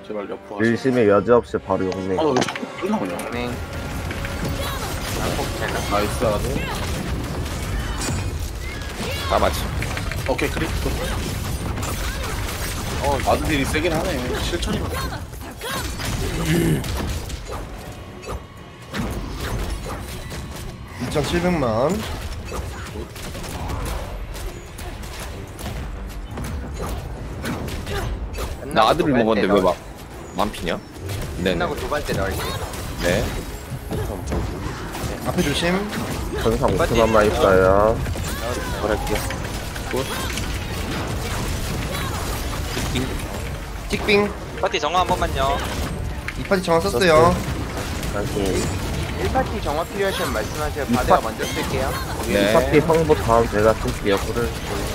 제발 옆으로 가시. 일심의 여지없이 바로 용맹. 왜 자꾸 끝나오냐? 네. 나이스 아들. 다 맞지. 오케이 크립. 아들들이 세긴 하네. 실천이거든. 2,700만. 나 아들을 먹었는데 왜 막 만피냐? 네네. 끝나고 두 번째 넣을게. 네. 앞에 조심. 전상 5천원만 있어요. 뭐랄게요. 찍빙. 파티 정화 한 번만요. 이 파티 정화 썼어요. 다시 1파티 정화 필요하시면 말씀하세요. 바드가 먼저 쓸게요. 네. 이 파티 성부 다음 제가 팀 역구를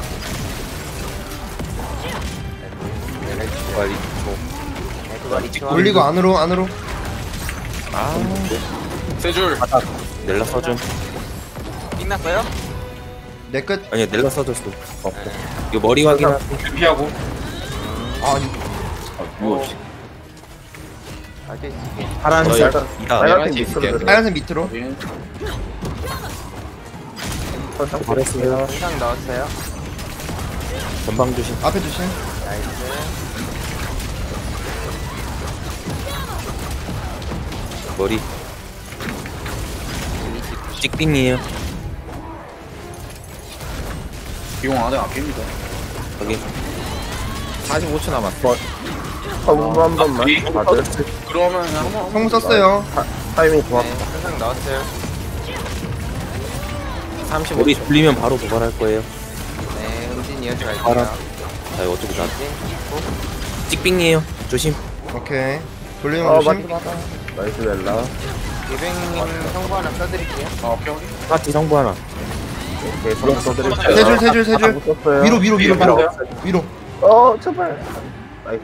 빨리 올리고 안으로. 세줄. 넬라 써준. 끝났어요? 내 끝. 아니야 넬라 써줬어. 이거 머리 확인. 피하고. 아, 뭐 아직 있을게. 파란색 이다. 빨간색 밑으로 빨간색 밑으로. 확인. 전상 잘했어요. 이상 넣었어요. 전방 조심. 앞에 조심. 나이스. 머리. 찍빙이에요. 비용 안에 아낍니다. 여기 45초 남았어. 성부 한 번만 다들 그러면 한번 성무 썼어요. 타이밍 좋았. 네, 항상 넣었어요. 35초. 머리 돌리면 바로 도발할 거예요. 네, 음진 이어서 갈게요. 알아. 자 이거 어차피 나. 찍빙이에요. 조심. 오케이. 돌리는 거 조심. 나이스 렐라. 예뱅님 성부 하나 써드릴게요. 오케이 확인. 파티 성부 하나. 오케이 성부 써드릴게요. 세 줄. 못 썼어요. 위로. 제발. 나이스.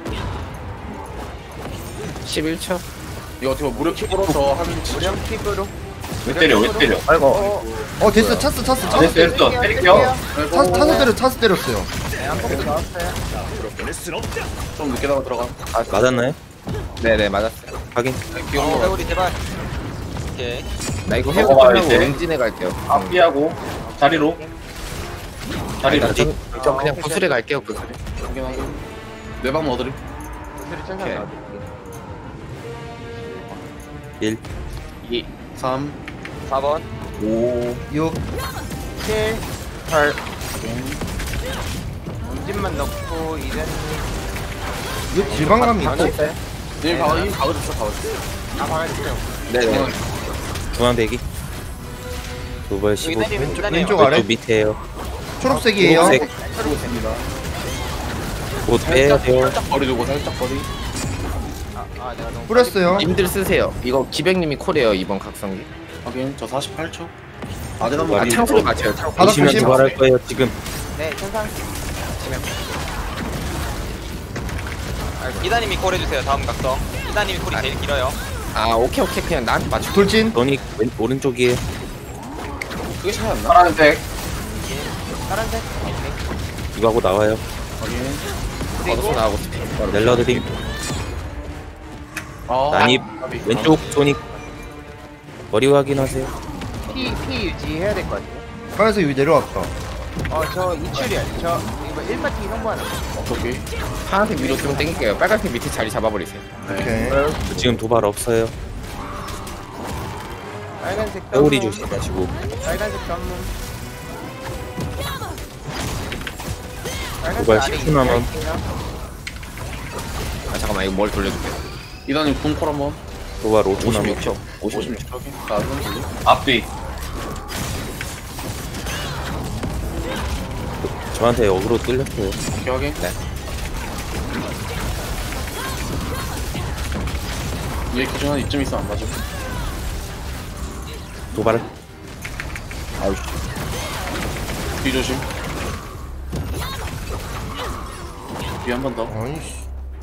11초. 이거 어떻게 무료 킥으로 저한 무령 킥으로. 왜 때려? 아이고. 됐어. 찼어. 됐어. 때릴게요. 차서 때렸어요. 네, 한 번도 넣었어요. 좀 늦게 나가 들어가. 아 맞았나요? 네네 맞았어요. 확인. 회오리 제발. 오케이. 나 이거 회복 끝나고 엔진에 갈게요. 앞뒤하고 자리로. 저 그냥 구슬에 갈게요. 구슬에. 확인 확인. 내방 넣어드림. 구슬이 천상 오케이. 넣어드릴게요. 1 2, 3, 4번. 5. 6. 7, 8. 음진만 넣고 이제는 6 질방감이 있고. 네, 가거줬어. 아 방해주세요. 네네. 중앙 대기. 도발 여기 15. 왼쪽 아래. 왼쪽 밑에요. 초록색이에요. 초록색. 들어오겠습니다. 곧 빼야 돼요. 살짝 거리 두고 살짝 거리. 내가 너무 뿌렸어요. 님들 쓰세요. 이거 기백님이 콜이에요 이번 각성기. 확인. 저 48초. 아들 한번 아 창소리 맞춰요. 바닥 보시면 조심. 도발할 거예요 지금. 네, 천상. 이다님이 콜 해주세요. 다음 각성. 이다님이 콜이 제일 길어요. 아 오케이 그냥 나한테 맞춰. 돌진. 너니 오른쪽이에요. 그게 차이 안 나? 파란색. 파란색. 이거 하고 나와요. 확인. 받아서 나가고 넬러드림. 난입 왼쪽 소닉. 머리 확인하세요. P 유지해야 될 것 같아요. 빨간색 여기 내려왔다. 저 이출이야. 저 이거 1파티 성부 하나. 오케이. 파란색 위로 좀 당길게요. 빨간색 밑에 자리 잡아버리세요. 오케이. 지금 도발 없어요. 빨간색 회오리 썸문. 조심하시고. 빨간색 썸문. 도발 아래 10초 남아. 있을게요. 아 잠깐만 이거 뭘 돌려줄게요. 이단님 군콜 한번. 도발 5초 남아. 56초. 56초. 56초 확인. 나는 돌리. 앞뒤. 저한테 어그로 뚫렸어요. 오케이 확인. 네. 얘 기준한 이쯤 있어 안 맞아. 도발. 아우. 뒤 조심. 뒤 한 번 더. 아이씨.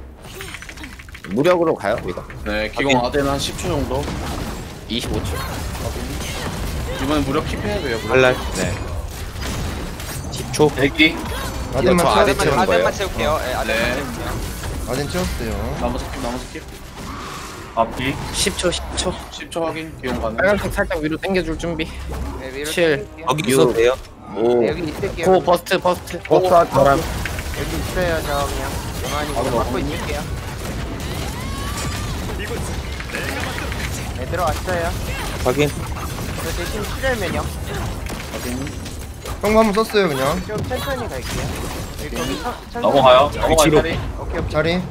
무력으로 가요 이거. 네, 기공 아대는 한 10초 정도. 25초. 이번엔 무력 킵해야 돼요. 칼날. 네. 10초. 대기. 아들만 저 채워. 아들 채우는 거예요? 아들만 채울게요. 네, 아들만 네. 채울게요. 아덴 찍었어요. 나머지 킵. 앞뒤 10초 10초 10초 확인. 기용 가능. 빨간색 살짝 위로 당겨줄 준비 네, 위로 7. 당길게요. 거기 있어도 돼요 네, 여기 있을게요. 고 버스트 버스 한 사람. 여기 있어요. 저 그냥 가만히 바로 막고 먹어. 있을게요. 네, 들어왔어요. 확인 저 대신 출혈 면역 확인. 형부 한번 썼어요 그냥. 좀 천천히 갈게요. 여기 거기 천천히 넘어가요. 갈게요. 넘어가요. 오케이 오케이. 자리.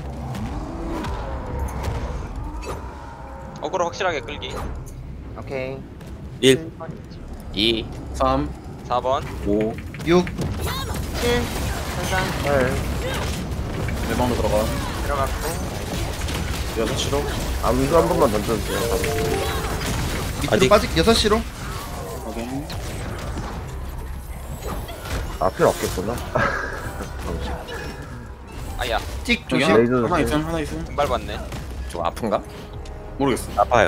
어그로 확실하게 끌기. 오케이. 1 7번 2 3, 4번 5 6. 7 천상 내 방으로 들어가. 들어갔고 6시로. 암수 한 번만 던져주세요. 밑으로 아직- 빠질 6시로. 확인. 필요 없겠구나. 아야 찍 저기 조심. 레이저 하나 조심. 있음. 등발 받네. 좀 아픈가? 모르겠어. 아파요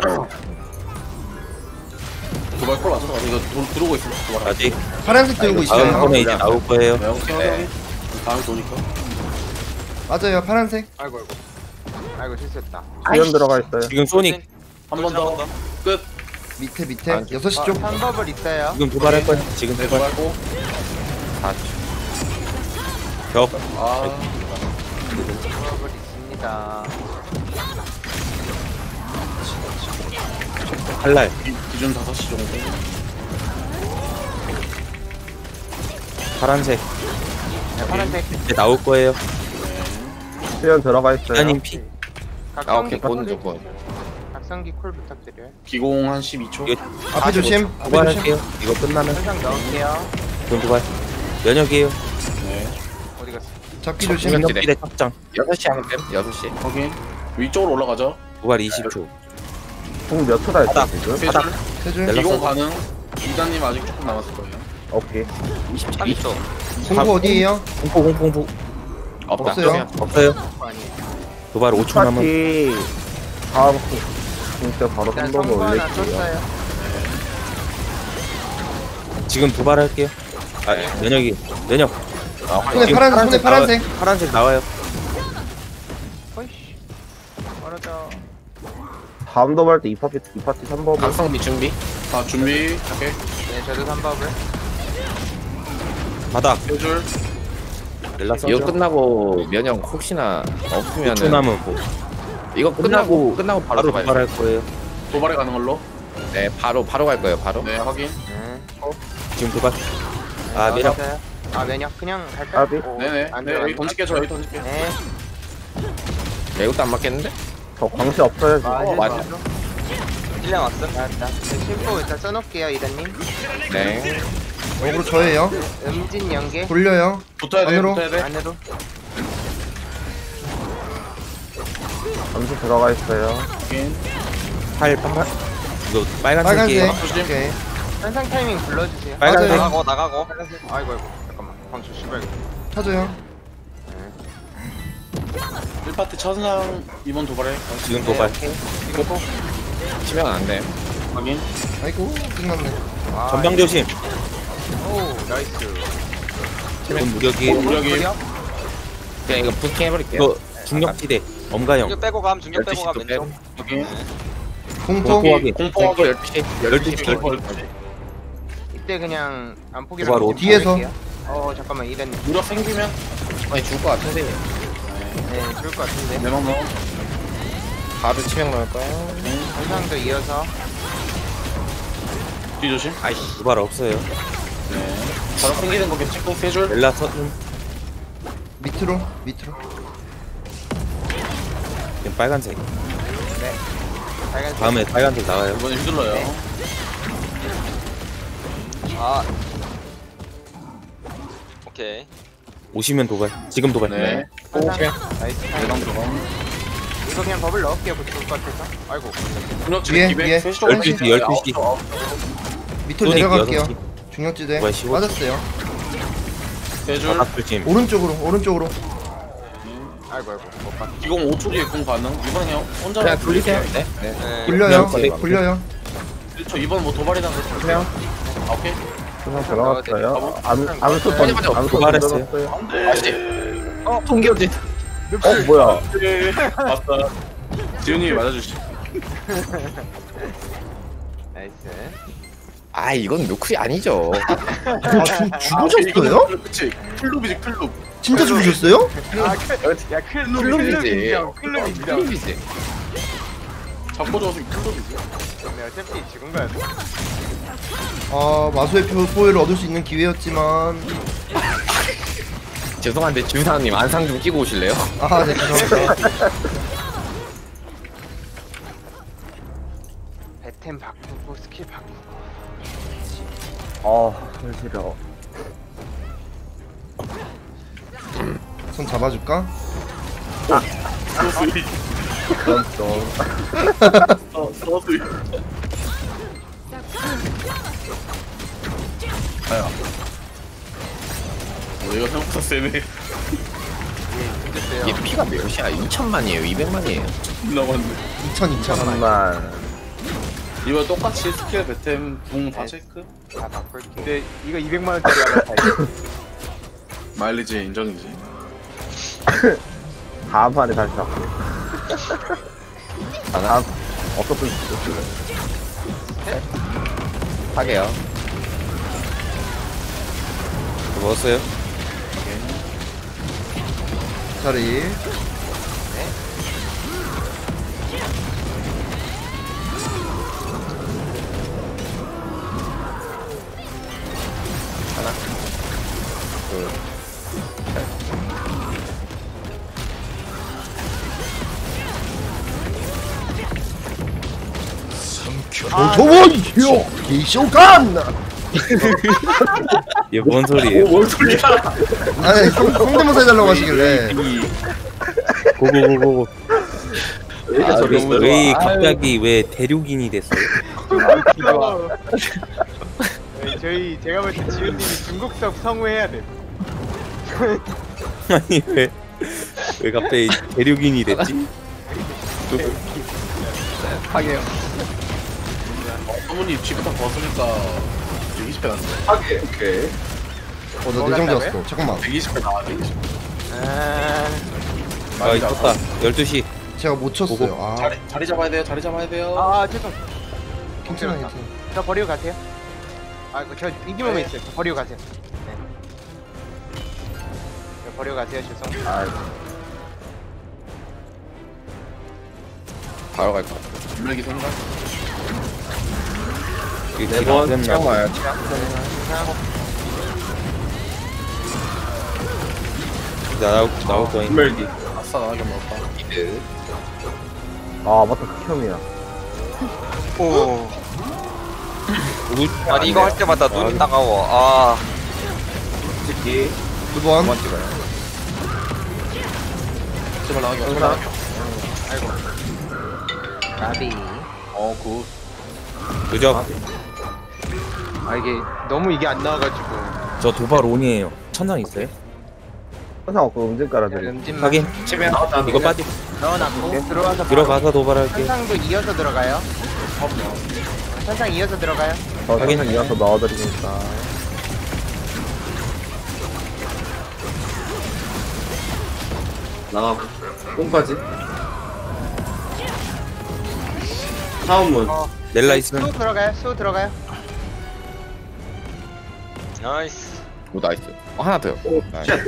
도발 콜 맞춰서 이거 들어오고 있어. 도발. 아직 파란색 들고 다음 있어요. 번에 이제 나올 거예요 네, 오케이. 다음에 도니까. 맞아요 파란색. 아이고 아이고 실수했다. 수연 들어가 있어요. 지금 소닉 한 번 더. 끝. 밑에 아, 6시 쪽. 3버블 있어요. 지금 도발할 거예요 지금 네, 도발 도발고. 4초 벽 아, 3버블 있습니다. 칼날 기준 5시 정도. 파란색 네, 파란색. 이제 나올 거예요 수연 들어가 있어요. 하나님 피 각성기 보는 조건 각성기 콜 부탁드려요. 기공 한 12초. 이거 앞에 조심. 앞에 조심. 도발할게요 이거 끝나면 천상 넣을게요. 지금 도발 면역이에요 네. 어디 갔어? 잡기 조심. 면역비대 확장 6시 하면 됨? 6시. 확인. 위쪽으로 올라가죠. 도발 20초 공몇 초다 했죠 바닥. 지금? 세 줄. 세 줄. 연락 기공 써서. 가능. 이단님 아직 조금 남았을 거예요. 오케이. 32초. 공포 어디에요? 공포 없다. 없어요. 없어요 그거 아니에요. 도발 5초 남은 파티 다음 공때 바로 일단 한번 성부 하나 올릴게요. 쳤어요. 지금 도발할게요 아 면역 손에 지금 파란색. 손에 파란색. 파란색 나와요 어이씨. 멀어져. 다음 도발 때 이 파티 3번. 각성비 준비. 자, 준비. 오케이. 네, 저도 3버블. 바닥 세 줄. 연락 이거 써줘 끝나고 면역 혹시나 5초 없으면은 남은 고 이거 끝나고 바로 바로 들어가요. 도발할 거예요 도발에 가는 걸로. 네, 바로 갈 거예요. 바로. 네, 확인. 네. 지금 도발 아 면역 나갔어요. 아, 면역 그냥 갈까요? 아비? 오, 네네. 안 네, 들어간다. 여기 던질게. 저 여기 던질게. 네. 이것도 안 맞겠는데? 저 광시 없어요 지금. 아, 맞아. 1량 왔어. 나왔다. 네, 심포 일단 써놓을게요, 이단님. 네. 어그로 저예요. 음진 연계. 돌려요. 붙어야 돼. 안으로. 붙어야 돼. 안으로. 암수 들어가 있어요. 확인. 팔 파란 이거 빨간색. 빨간색이에요 조심. 오케이. 현상 타이밍 불러주세요. 빨간색 맞아요. 나가고. 빨간색. 아이고, 잠깐만. 광수 씨발. 쳐줘요. 1파트 천상 2번 도발해. 지금 도발 네, 치면 안 돼. 확인. 아이고 끝났네. 아, 전방 조심 오, 나이스. 지금 무력이 무력이. 무력? 그냥 이거 부팅 해버릴게요. 이거 중력지대 엄가형 중력 빼고 감. 중력 빼고 감 12시 또 왼쪽. 빼고. 확인. 공포. 공포하기 공포하고 12시. 12시 이때 그냥 안포기랑 도발 좀 뒤에서. 박을게요. 잠깐만, 이단님. 무력 생기면 아니, 죽을 것 같은데. 네, 좋을 것 같은데. 내방 넣어. 바로 치명 넣을 거야. 현상도 이어서. 뒤 조심. 아이씨. 도발 없어요 네. 바로 생기는 거 찍고 세 줄. 렐라 서든 밑으로. 지금 빨간색 빨간색. 다음에 빨간색 나와요 이번에 휘둘러요. 네. 아. 오케이. 오시면 도발 지금 도발 네. 현상. 나이스. 내방 들어가. 이거 그냥 버블 넣을게요, 좋을 것 같아서. 아이고. 중력지 위에, 200. 위에. 3시 정도. 12시, 12시. 밑으로 소닉 내려갈게요. 6시. 중력지대. 뭐야, 15초. 맞았어요. 세 줄. 바닥 조심 오른쪽으로. 아이고, 못 봤. 기공 5초 뒤에 공 가능. 이번 그냥 혼자. 그냥 돌리세요. 네. 네. 네. 굴려요. 그냥 굴려요. 1초. 이번 뭐 도발이나 그래요. 아, 오케이. 수연 들어갔어요. 암수 맞아. 암수 도발했어요. 던져놨어요. 안 돼. 통기어지. 뭐야. 맞다. 지훈님이 맞아주시죠. 나이스. 아 이건 누클이 아니죠. 죽으셨어요? 그치. 클럽이지 클럽. 진짜 죽으셨어요? 야 클럽이지. 클럽 인정. 클럽이지. 잡고 줘서 클럽이지. 근데 어차피 죽은 거야. 아 마수의 포효를 얻을 수 있는 기회였지만 죄송한데 주사님 안상 좀 끼고 오실래요? 아 네 죄송합니다. 배템 바꾸고 스킬 바꾸고. 손 시려. 손 잡아줄까? 서스윗. 그럼 좀. 서스윗. 아야. 이거 생각보다 세네. 이게 피가 몇이야? 2천만이에요? 200만이에요? 나갔네. 2,000. 잠깐만. 이거 똑같이 스킬 배템 궁다 체크? 다 바꿀게. 근데 이거 200만 원짜리 하나 사야 마일리지 인정이지. 다음 판에 다시 잡고. 다음, 없었으면 좋겠어. 하게요. 먹었어요? 자리. 저번이요 기쇼간. 이게 뭔 소리예요? 뭔 소리야? 아니 성대모사 해달라고 하시길래. 고고고고. 이렇게 저기 왜 갑자기 왜 대륙인이 됐어요? 제가 볼 때 지훈님이 중국적 성우해야 돼. 아니 왜 갑자기 대륙인이 됐지? 하게요. 사모님 쥐부터 벗으니까 120배 났네. 오케이. 나 내정되었어. 잠깐만. 120배 나와 120배. 아 있었다. 12시. 제가 못 쳤어요. 아 자리 잡아야 돼요. 자리 잡아야 돼요. 아 죄송. 괜찮아 괜찮아. 저 버리고 가세요. 아, 저 인기몸에 있어요. 저 버리고 가세요. 네. 저 버리고 가세요. 죄송. 바로 갈 거야. 분명히 생각. 이게 길안 됐나? 체험 와요. 나올 거임. 분mer기. 아싸 나가게 먹었다. 이드. 맞다. 극혐이야. 오. 아니 이거 할 때마다 눈이 따가워. 아. 특히 2번. 한번 찍어요. 제발 나가게. 제발 나가게. 나비. 굿. 그죠? 아 이게 너무 이게 안 나와가지고. 저 도발 온이에요. 천상 있어요? 항상 없고 음질 깔아드리. 음진만 확인. 치면 이거 빠지. 넣어놨고. 네, 들어와서 들어가서 도발할게. 천상도 이어서 들어가요. 천상 이어서 들어가요. 확인. 항상 이어서 넣어드리니까. 나가고. 뽕까지. 사원문. 넬라 있으면 수 들어가요. 수 들어가요. 나이스. 오 나이스. 하나 더요. 나이스.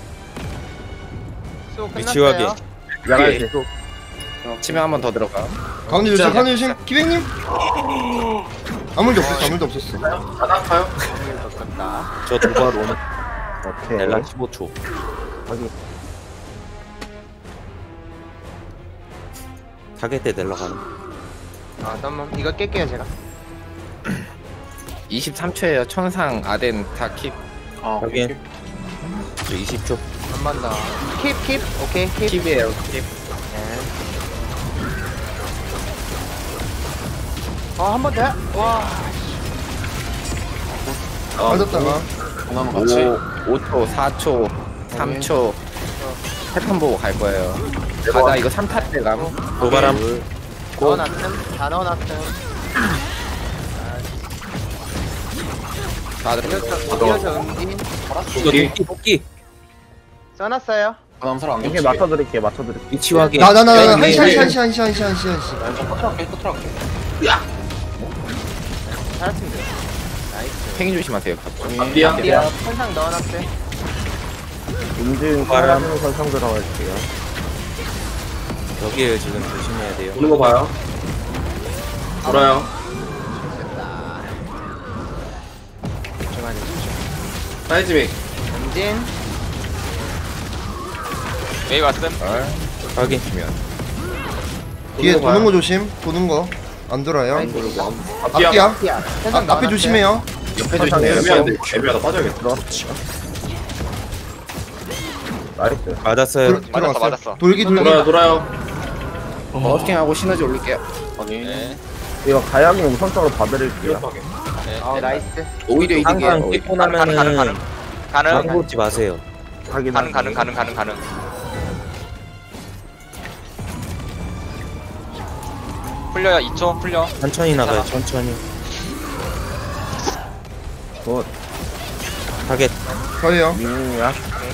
수 위치 확인. 끝났어요. 야간시. 치면 한 번 더 들어가. 가운데 조심. 가운데 조심. 기백님. 아무 일도 없었어. 아무 일도 없었어. 나가요. 떴다. 저 도발 온. 오케이. 넬라 15초. 확인. 타겟 때 넬라 가는. 잠깐만 이거 깰게요 제가. 23초에요. 천상 아덴 다 킵. 확인. 저 20초. 한 번 더. 킵. 오케이 킵. 킵이에요. 킵. 한 번 더. 와. 맞았다가. 공항 같이. 5초, 4초, 3초. 패턴 보고 갈 거예요. 가자 이거 3타 때 감. 도발함. 넣어놨음. 다 넣어놨음. 다들 이어서 음진. 이거 도끼. 써놨어요. 다음 사람 안 이게 겹치게. 맞춰드릴게요. 맞춰드릴게요. 위치 확인. 나 네, 한시 네. 한시. 끝으로 할게. 끝으로 할게. 잘했습니다. 팽이 조심하세요. 앞뒤야. 천상 넣어놨어요. 인증 사람 설정 들어갈게요. 여기에요 지금 조심해야 돼요. 오는 거 봐요. 돌아요. 사이즈믹. 전진. 웨이 왔음. 확인. 뒤에 도는 거 조심. 도는 거. 안 돌아요. 앞뒤야. 앞뒤야. 천상 앞에 넣어놨어요. 조심해요. 옆에 조심해요. 애매한데. 애매하다. 빠져야겠다. 나이스. 맞았어요. 맞았어. 돌기. 돌아요. 버스팅하고 시너지 올릴게요. 확인. 네. 이거 가양이 우선적으로 봐드릴게요. 네, 나이스. 오히려 이득이에요. 항상 찍고 나면은 가능. 장 보지 마세요. 확인하고. 가능. 풀려요. 2초 풀려. 천천히 나가요. 천천히. 굿. 타겟. 저예요. 민이야.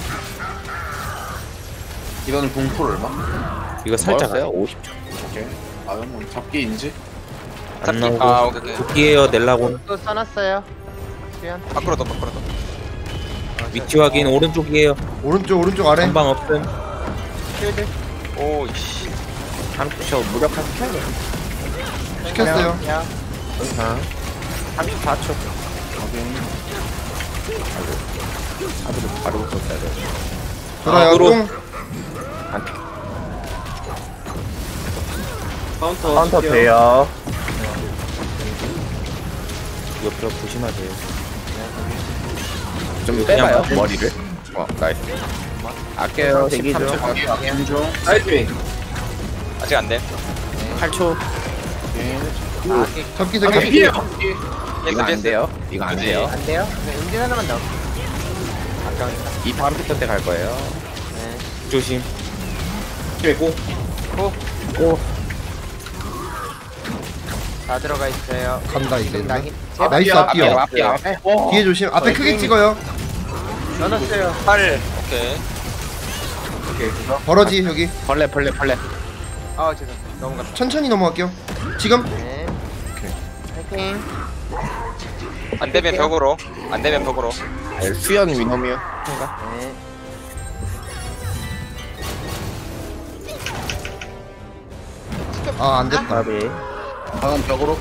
이거는 봉풀 얼마? 이거 살짝 멀었어요? 50초. 오케이. 아, 뭐 잡기 인지? 안 잡기. 나오고. 아 오케이. 도끼에요 넬라곤. 또 써놨어요. 수연. 밖으로 더. 위치 확인. 오른쪽이에요. 오른쪽 아래. 한방 없음. 쉴드. 오이씨. 30초 무력화 시켜야 돼. 시켰어요. 야. 천상. 34초. 확인. 바로 붙었어야 돼. 돌아요. 앞으로. 똥. 카운터 돼요. 옆으로 조심하세요. 좀 그냥 빼봐요. 맞은- 머리를. 나이스. 아껴요. 대기 중. 13초. 인중. 사이즈믹. 아직 안 돼. 8초. 잡기. 이거 안 돼요. 이거 안 돼요. 안 돼요? 네, 은진 하나만 넣어. 아까우니까. 이 다음 피터 때 갈 거예요. 조심. 고. 다 들어가 있어요. 간다 이제. 낙인. 나이스 앞뒤요. 앞뒤야. 뒤에 조심. 앞에 크게 찍어요. 넣어놨어요. 8. 오케이. 벌어지 여기. 벌레. 아 죄송. 넘어갔다. 천천히 넘어갈게요. 지금. 네. 파이팅. 안 되면 벽으로. 수연 위너뮤. 네. 아 안 됐다. 나비. 다음 벽으로.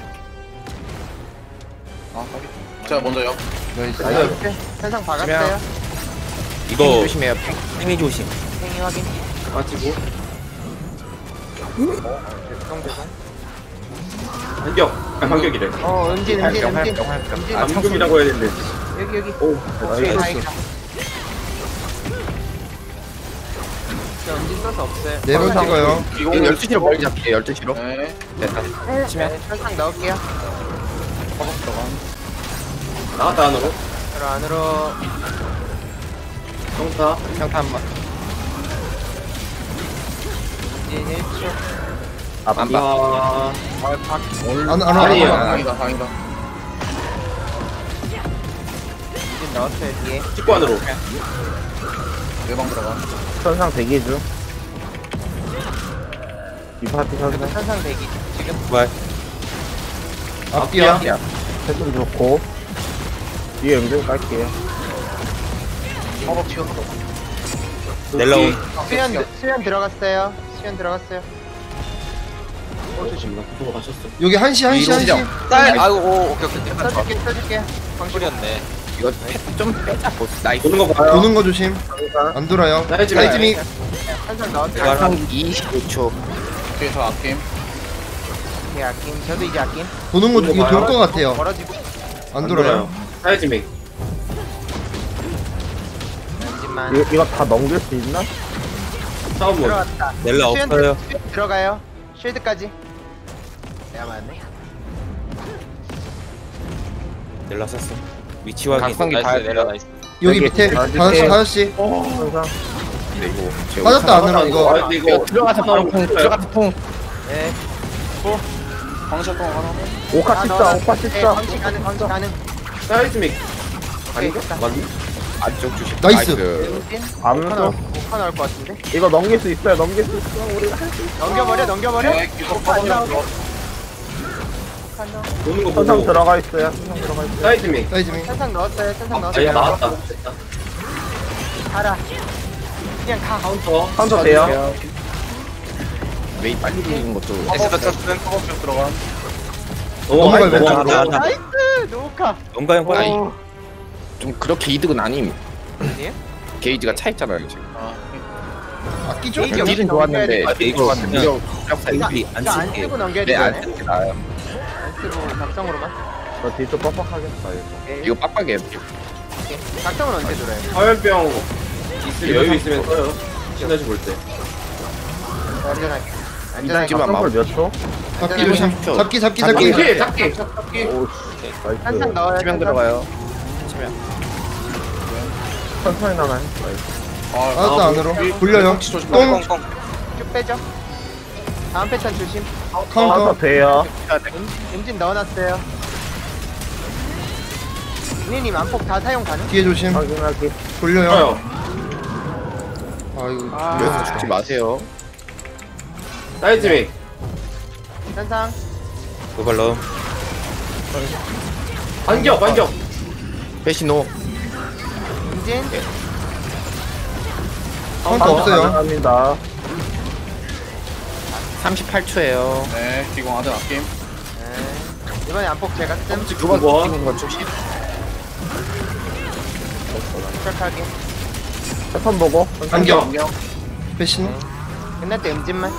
아, 확인. 제가 먼저요. 나이스. 나이스. 천상 박았어요. 이거 조심해요. 팽이 조심. 팽이 확인. 빠지고. 죄송. 반격이래. 은진. 활병. 아, 반격이라고 해야 되는데. 여기. 오. 오케이, 다행이다. 저 은진 써서 없어요. 네 번 찍어요. 이거 12시로 멀리 잡게요. 12시로. 네. 됐다. 네, 천상 넣을게요. 허벅 들어간. 나갔다 안으로. 안으로. 성타. 평타 한 번. 은진 1초. 앞뒤. 아. 아니에요. 다행이다. 은진 넣었어요 뒤에. 찍고 안으로. 외방 들어간. 천상 대기 중. 이 파티 천상. 천상 대기. 지금. 부활. 앞뒤야. 패좀 좋고. 뒤에 음정 깔게요. 허벅 치워. 넬라온. 수연 들어갔어요. 구도가 맞췄어. 여기 한시. 쌀. 아이고 오케이. 써줄게. 방출이었네. 이거 좀 빼자. 보스. 나이스. 오는 거 봐요. 도는 거 조심. 안 돌아요. 사이즈믹. 천상 넣었어요. 가상 25초. 오케이, 저 아낌. 오케이, 아낌. 저도 이제 아낌. 도는 거 이거 돌 거 같아요. 벌어지고. 안 돌아요. 사이즈믹. 은진만. 이거 다 넘길 수 있나? 싸움 뭐. 들어갔다. 넬라 수연 없어요. 들어가요. 쉴드까지. 내가 맞네. 넬라 썼어. 위치 확인. 각성기 나이스. 봐야 넬라 돼요. 나이스. 여기 밑에 5시. 천상. 근데 이거 빠졌다 안으로 이거. 아, 근데 이거 들어가서 통. 네. 방샷동 하나. 오카 아, 씹자. 넣어놨어. 오카 네, 씹자. 방치 가능. 사이즈믹. 오케이, 됐다. 맞니? 안쪽 주심. 나이스. 임진? 암수. 오카 나올 것 같은데? 이거 넘길 수 있어요. 넘길 수 있어. 우리가 할 수 있어. 넘겨버려? 네, 계속 오카 안 나오게? 퍼져요. 오카 안 나오게? 노는 거 천상 보고. 들어가 있어요. 천상 들어가 있어요. 사이즈밍. 사이즈밍. 천상 넣었어요, 천상 아, 넣었어요. 야, 나왔다. 됐다. 가라. 그냥 가. 카운터. 카운터 돼요. 웨이 빨리 들리는 것도. 에스더 쳤음. 퍼벅 들어가. 넘어갈 왼쪽. 넘어갈 나이스! 노카. 뭔가 형 빨리. 좀 그렇게 이득은 아님. 아니에요? 게이지가 차 있잖아요 지금. 아끼죠? 게이지 딜은 좋았는데 넘겨야 이거 무력 이거 살리 안 쓰고 넘겨야 네, 안 되잖아요? 쓰는 게 나아요. 안 쓰고 각성으로만? 저 뒤쪽 뻑뻑하겠다. 이거. 오케이. 이거 빡빡해요. 각성은 언제 들어요? 화염병 있을 여유 있으면 써요. 시너지 볼 때. 안전하게. 안전하게. 이단지만 썸블 마법. 몇 초? 잡기 조심. 삼십초. 잡기. 잡기, 잡기, 잡기. 오, 한상 나이스. 넣어요. 치명 한상. 들어가요. 천천히 나가요. 나이스. 알았다 안으로. 굴려요. 똥. 꽁꽁. 쭉 빼죠. 다음 패턴 조심. 카운터 카운터. 돼요. 임진 넣어놨어요. 윤희님 안폭 다 사용 가능? 뒤에 조심. 확인하기. 굴려요. 써요. 아이고. 여기서 죽지 마세요. 사이즈밍. 현상. 그걸로 반격. 배신호. 임진. 카운터 없어요. 가능합니다. 38초예요. 네, 기공 아들 아낌. 네. 이번에 안폭 제가 씀. 두번 번. 찍은 건 조심. 시작하게. 패턴 보고. 반격. 배신. 끝날 때 임진만.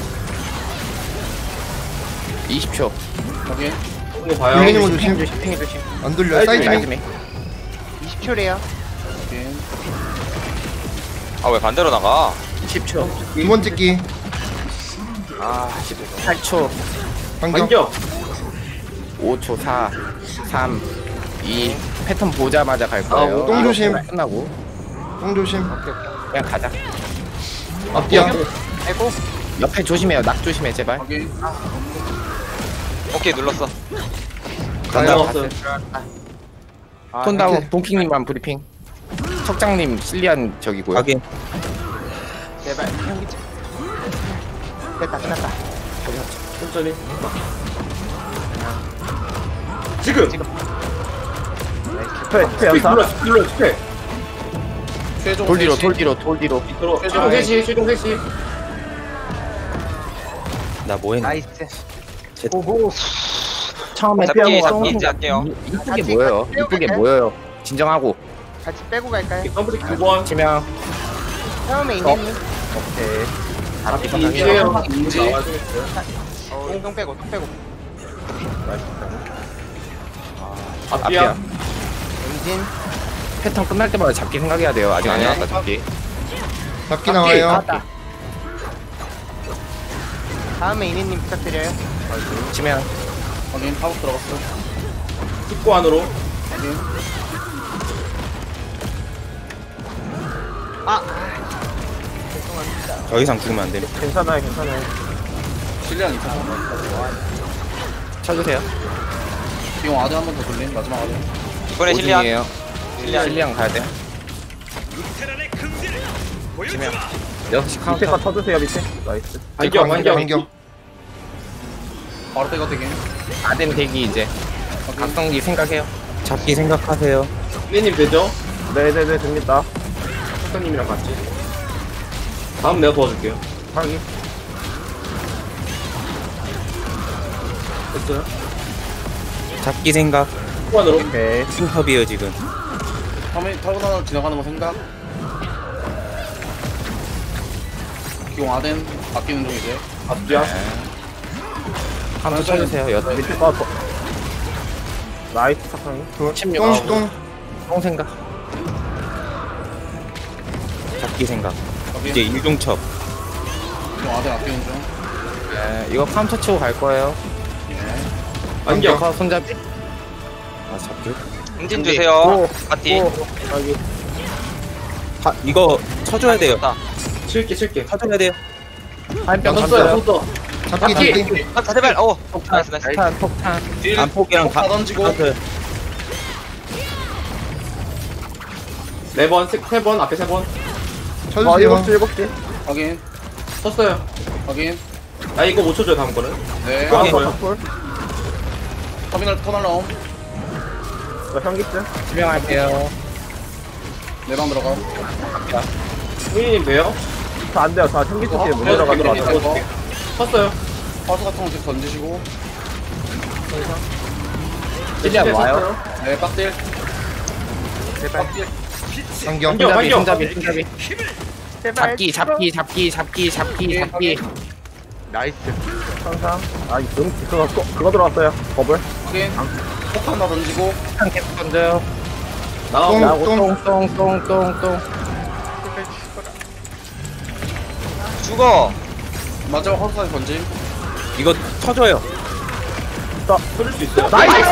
20초. 확인. 이거 봐요. 굴리는 거 조심. 팽이 조심. 안 돌려. 사이즈밍. 사이즈밍. 20초래요. 확인. 아 왜 반대로 나가? 10초. 두 번 찍기. 아 18초. 반격. 반격. 5초. 4 3 2 패턴 보자마자 갈 거예요. 똥 조심. 끝나고 똥 조심. 그냥 가자. 앞뒤야. 아이고. 옆에 조심해요. 낙 조심해 제발. 확인. 오케이 눌렀어. 가요. 넘어갔어요. 톤다운 이렇게. 동킹님만 브리핑. 석장님 실리안 저기고요. 확인. 제발. 현기증. 됐다. 끝났다. 천천히. 지금. 스페 연사. 눌러, 스페. 최종 돌 뒤로 셋이. 돌 뒤로 돌 뒤로. 들어. 최종 3시, 최종 3시. 나 뭐했니? 나이스. 처음에 잡기 빼고 잡기 이제 할게요. 이쁘게 같이 모여요. 빼고 이쁘게 갈까요? 모여요. 진정하고 같이 빼고 갈까요? 컴플릿 9번. 치명. 처음에 이네님. 오케이. 잡기 인지해요. 인지. 똥 빼고, 똥 빼고. 앞이야. 임진. 패턴 끝날 때마다 잡기 생각해야 돼요. 아직 안 네. 나왔다 잡기. 잡기 나와요. 나왔다. 다음에 이네님 부탁드려요. 치명. 확인. 파복 들어갔어. 축구 안으로. 확인. 더 이상 죽으면 안 됩니다. 괜찮아요. 괜찮아요. 실리안 있어서. 쳐주세요. 기공 아들 한 번 더 돌림. 마지막 아들. 이번에 실리안. 오중이에요. 실리안. 실리안 가야 돼. 치명. 6시 밑에 카운터. 거 쳐주세요. 밑에. 나이스. 반격. 반격. 바로 때가 되긴. 아덴 대기 이제. 각성기 생각해요. 잡기 생각하세요. 님 되죠? 네네네 됩니다. 석사님이랑 같이. 다음 내가 도와줄게요. 확인. 됐어요? 잡기 생각. 축구 안으로. 오케이. 스톱이에요 지금. 타고나서 지나가는 거 생각. 기공 아덴 아끼는 중 이제. 앞뒤야. 카운터 쳐주세요. 여덟. 밑에 거 더. 나이스 사탕. 똥. 똥 생각. 잡기 생각. 확인. 이제 일중첩. 기공 아덴 아끼는 중. 네, 이거 카운터 치고 갈 거예요. 반격. 손잡이. 아 잡기. 임진 주세요. 파티. 확인. 이거 쳐줘야 돼요. 좋다. 칠게. 쳐줘야 돼요. 한병 쳤어요. 쳤어. 잡기. 잡기. 아 제발. 오. 나이스 나이스. 폭탄. 안폭이랑 다 던지고. 4번, 3번, 앞에 3번. 쳐주세요. 7시. 확인. 쳤어요. 확인. 나 이거 못 쳐줘요, 다음 거는. 네. 다음 거요. 콜. 터널 나옴. 저 현기증. 투명할게요. 내방 들어가. 후이님 돼요? 저 안 돼요. 저 현기증 때문에 못 네, 내려가더라고요. 네, 쳤어요. 파수 같은 거 계속 던지시고. 실리안 와요. 네, 빡딜. 안경. 안경. 손잡이. 잡기. 나이스. 항상. 아, 그거 들어왔어요. 버블. 확인. 폭 하나 던지고. 한 계속 던져요. 나가고. 똥. 죽어. 마지막 허수까지 던짐. 이거 터져요. 터질 수 있어요.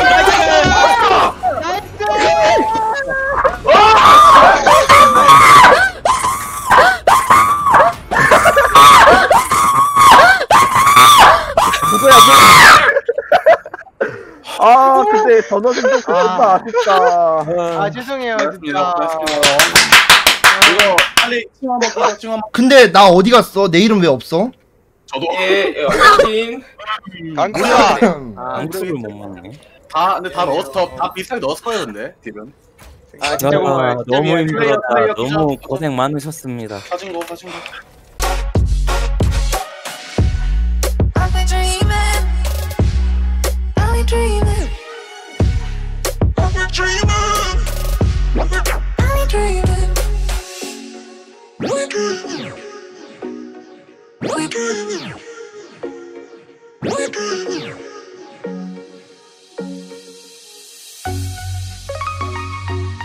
아, 근데 전원 좀 좋겠다. 아쉽다. 아 죄송해요 진짜. 이거 빨리 층 한번 가자. 층 한번. 근데 나 어디 갔어? 내 이름 왜 없어? 저도. 예, 확인. 강구야. 암수를 못 먹네. 근데 다 넣었어. 다 비슷하게 넣었을 거예요, 근데. 딜은. 아 진짜 고마워요. 너무 힘들었다. 너무 고생 많으셨습니다. 사진 거. I've been dreaming. I've been dreaming. I've been dreaming.